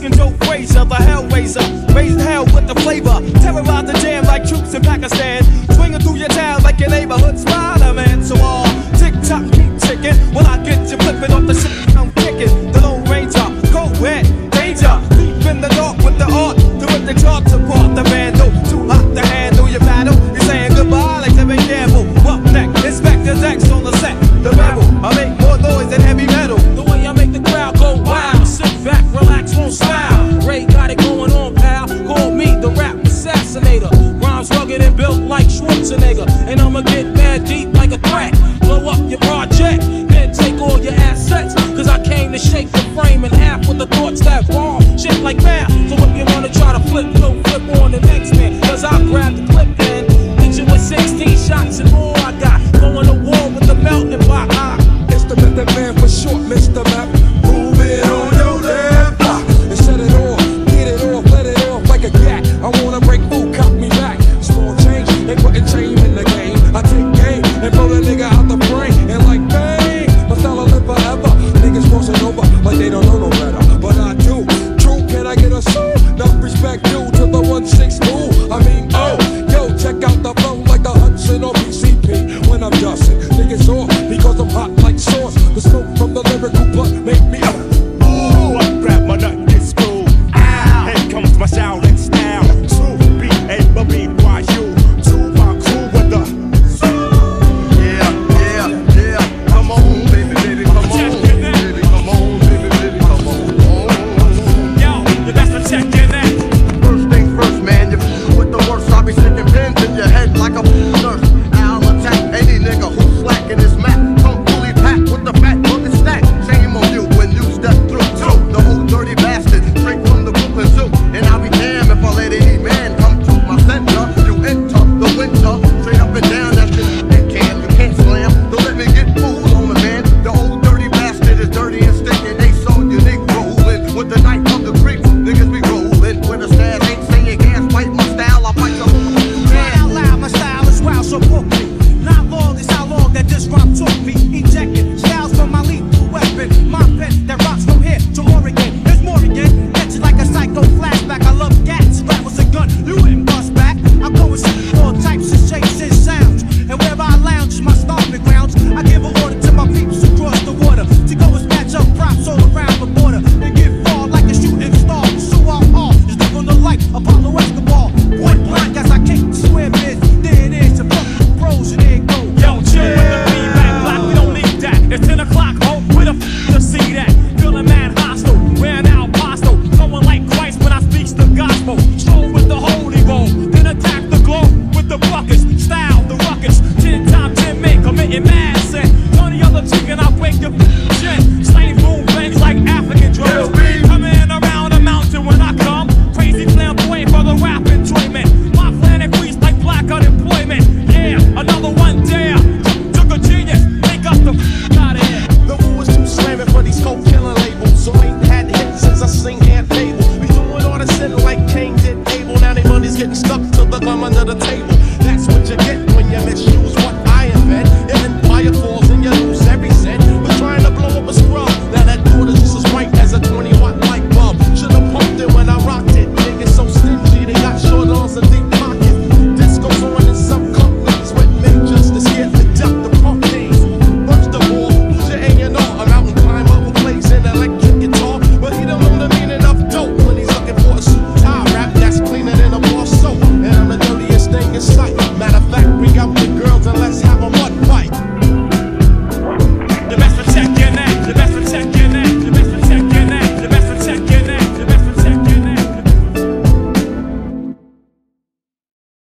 fucking Joe Frazier, the Hellraiser, raising hell with the flavor, terrorize the jam like troops in Pakistan, swinging through your town like your neighborhood Spider-Man. So all tick-tock, keep ticking, when I get you flipping off the shit I'm kicking. The Lone Ranger, cold wet, danger, deep in the dark with the art, to rip the charts apart. The vandal, too hot to handle your battle. You're saying goodbye like Tevin Campbell. Up next, Inspector's X on the set. The rebel, I make more noise than heavy metal. The way I make the crowd go wild. Sit back, relax, won't smile. Ray got it going on, pal. Call me the rap assassinator. Rhymes rugged and built like Schwarzenegger. And I'ma get mad deep like a threat. Blow up your project, then take all your assets. Cause I came to shake the frame in half with the thoughts that bomb. Shit like math. So if you wanna try to flip, don't flip on the next man. Cause I grab the clip and hit you with 16 shots and more I got. Going to war with the melting pot. It's the method man for short, Mr. Map. Move it on your left block and set it off, get it off, let it off like a cat. I wanna break food, cop me back. Small change, they putting change in the game. I take game and blow the nigga out the brain. And like bang, my style will live forever. Niggas crossing over like they don't know no better. But I do, true, can I get a soul? Enough respect due to the 1-6 move. I mean, oh, yo, check out the flow like the Hudson or PCP. When I'm dusting, niggas off because I'm hot like sauce. The smoke from the lyrical blunt make me Ooh, I grab my nut and get screwed. Ow. Here comes my Shaolin style. True, B-A-B-Y-U. To my crew with the yeah. Come on, baby, come on. Baby, come on, baby, come on. Yo, you best to check in that. First things first, man. You with the worst, I'll be sticking pins in your head like a